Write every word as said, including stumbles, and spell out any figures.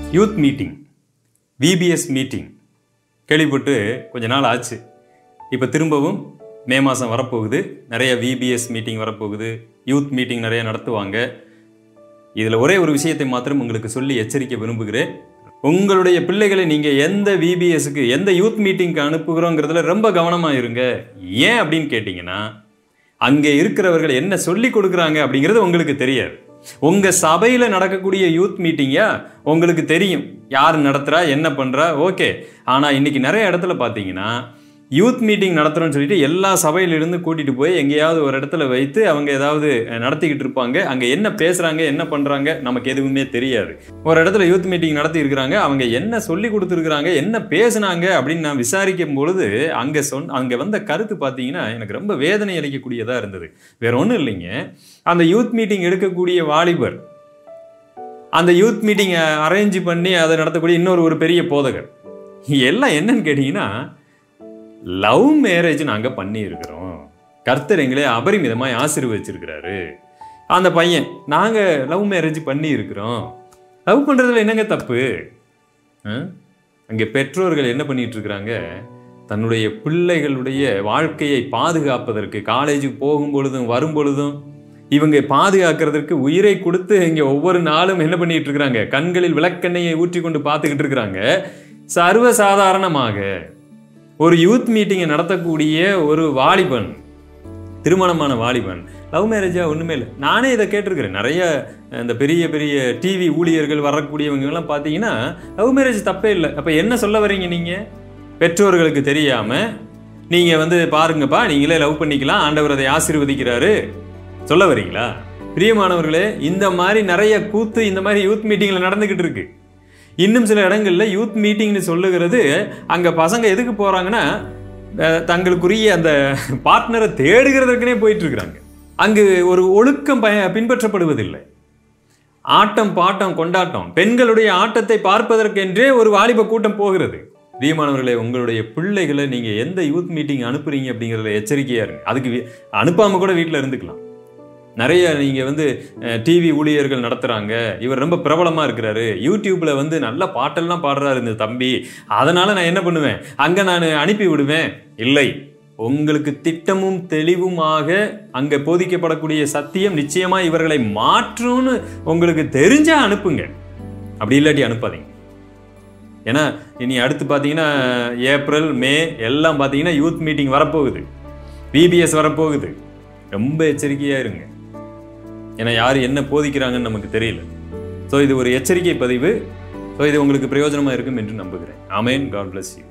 Youth meeting, V B S meeting கேள்விப்பட்டு கொஞ்ச நாள் ஆச்சு. இப்போ திரும்பவும் மே மாதம் வரப்போகுது. நிறைய V B S மீட்டிங் வரப்போகுது. யூத் மீட்டிங் நிறைய நடத்துவாங்க. இதில் ஒரே ஒரு விஷயத்தை மாத்திரம் உங்களுக்கு சொல்லி எச்சரிக்க விரும்புகிறேன். உங்களுடைய பிள்ளைகளை நீங்கள் எந்த V B Sக்கு எந்த யூத் மீட்டிங்க்கு அனுப்புகிறோங்கிறதுல ரொம்ப கவனமாக இருங்க. ஏன் அப்படின்னு கேட்டிங்கன்னா, அங்கே இருக்கிறவர்கள் என்ன சொல்லி கொடுக்குறாங்க அப்படிங்கிறது உங்களுக்கு தெரியாது. உங்கள் சபையில் நடக்கக்கூடிய யூத் மீட்டிங்கா உங்களுக்கு தெரியும், யார் நடத்துகிறா என்ன பண்ணுறா, ஓகே. ஆனால் இன்றைக்கி நிறைய இடத்துல பார்த்தீங்கன்னா யூத் மீட்டிங் நடத்துகிறோன்னு சொல்லிட்டு எல்லா சபையிலிருந்து கூட்டிகிட்டு போய் எங்கேயாவது ஒரு இடத்துல வைத்து அவங்க ஏதாவது நடத்திக்கிட்டு இருப்பாங்க. அங்கே என்ன பேசுகிறாங்க என்ன பண்ணுறாங்க நமக்கு எதுவுமே தெரியாது. ஒரு இடத்துல யூத் மீட்டிங் நடத்தி இருக்கிறாங்க, அவங்க என்ன சொல்லி கொடுத்துருக்குறாங்க என்ன பேசுனாங்க அப்படின்னு நான் விசாரிக்கும் பொழுது அங்கே சொன் அங்கே வந்த கருத்து பார்த்தீங்கன்னா எனக்கு ரொம்ப வேதனை அளிக்கக்கூடியதாக இருந்தது. வேற ஒன்றும் இல்லைங்க, அந்த யூத் மீட்டிங் எடுக்கக்கூடிய வாலிபர் அந்த யூத் மீட்டிங்கை அரேஞ்ச் பண்ணி அதை நடத்தக்கூடிய இன்னொரு ஒரு பெரிய போதகர் எல்லாம் என்னன்னு கேட்டிங்கன்னா, லவ் மேரேஜ் நாங்கள் பண்ணி இருக்கிறோம், கர்த்தர் எங்களே அபரிமிதமாக ஆசீர்வதிச்சிருக்கிறாரு. அந்த பையன் நாங்கள் லவ் மேரேஜ் பண்ணி இருக்கிறோம். லவ் பண்ணுறதுல என்னங்க தப்பு? அங்கே பெற்றோர்கள் என்ன பண்ணிட்டு இருக்கிறாங்க, தன்னுடைய பிள்ளைகளுடைய வாழ்க்கையை பாதுகாப்பதற்கு காலேஜுக்கு போகும் பொழுதும் வரும் பொழுதும் இவங்க பாதுகாக்கிறதுக்கு உயிரை கொடுத்து இங்கே ஒவ்வொரு நாளும் என்ன பண்ணிட்டு இருக்கிறாங்க, கண்களில் விளக்கெண்ணையை ஊற்றி கொண்டு பார்த்துக்கிட்டு இருக்கிறாங்க. சர்வசாதாரணமாக ஒரு யூத் மீட்டிங்கை நடத்தக்கூடிய ஒரு வாலிபன், திருமணமான வாலிபன் லவ் மேரேஜா ஒன்றுமே இல்லை. நானே இதை கேட்டிருக்கிறேன். நிறைய இந்த பெரிய பெரிய டிவி ஊழியர்கள் வரக்கூடியவங்கெல்லாம் பார்த்தீங்கன்னா லவ் மேரேஜ் தப்பே இல்லை. அப்போ என்ன சொல்ல வரீங்க நீங்கள்? பெற்றோர்களுக்கு தெரியாமல் நீங்கள் வந்து பாருங்கப்பா நீங்களே லவ் பண்ணிக்கலாம், ஆண்டவர் அதை ஆசீர்வதிக்கிறாரு சொல்ல வரீங்களா? பிரியமானவர்களே, இந்த மாதிரி நிறைய கூத்து இந்த மாதிரி யூத் மீட்டிங்கில் நடந்துக்கிட்டு இருக்கு. இன்னும் சில இடங்களில் யூத் மீட்டிங்னு சொல்லுகிறது, அங்கே பசங்க எதுக்கு போகிறாங்கன்னா தங்களுக்குரிய அந்த பார்ட்னரை தேடுகிறதுக்குனே போயிட்டு இருக்கிறாங்க. அங்கு ஒரு ஒழுக்கம் ப பின்பற்றப்படுவதில்லை. ஆட்டம் பாட்டம் கொண்டாட்டம், பெண்களுடைய ஆட்டத்தை பார்ப்பதற்கென்றே ஒரு வாலிப கூட்டம் போகிறது. பிரியமானவர்களே, உங்களுடைய பிள்ளைகளை நீங்கள் எந்த யூத் மீட்டிங் அனுப்புறீங்க அப்படிங்கிறத எச்சரிக்கையாக இருங்க. அதுக்கு அனுப்பாமல் கூட வீட்டில் இருந்துக்கலாம். நிறைய நீங்கள் வந்து டிவி ஊழியர்கள் நடத்துகிறாங்க, இவர் ரொம்ப பிரபலமாக இருக்கிறாரு, யூடியூப்பில் வந்து நல்ல பாட்டெல்லாம் பாடுறாரு இந்த தம்பி, அதனால் நான் என்ன பண்ணுவேன், அங்கே நான் அனுப்பி விடுவேன். இல்லை, உங்களுக்கு திட்டமும் தெளிவுமாக அங்கே போதிக்கப்படக்கூடிய சத்தியம் நிச்சயமாக இவர்களை மாற்றும்னு உங்களுக்கு தெரிஞ்சால் அனுப்புங்க. அப்படி இல்லாட்டி அனுப்பாதீங்க. ஏன்னா இனி அடுத்து பார்த்தீங்கன்னா ஏப்ரல் மே எல்லாம் பார்த்தீங்கன்னா யூத் மீட்டிங் வரப்போகுது, V B S வரப்போகுது. ரொம்ப எச்சரிக்கையாக இருங்க. ஏன்னா யார் என்ன போதிக்கிறாங்கன்னு நமக்கு தெரியல. ஸோ இது ஒரு எச்சரிக்கை பதிவு. ஸோ இது உங்களுக்கு பிரயோஜனமாக இருக்கும் என்று நம்புகிறேன். ஆமென். God bless you.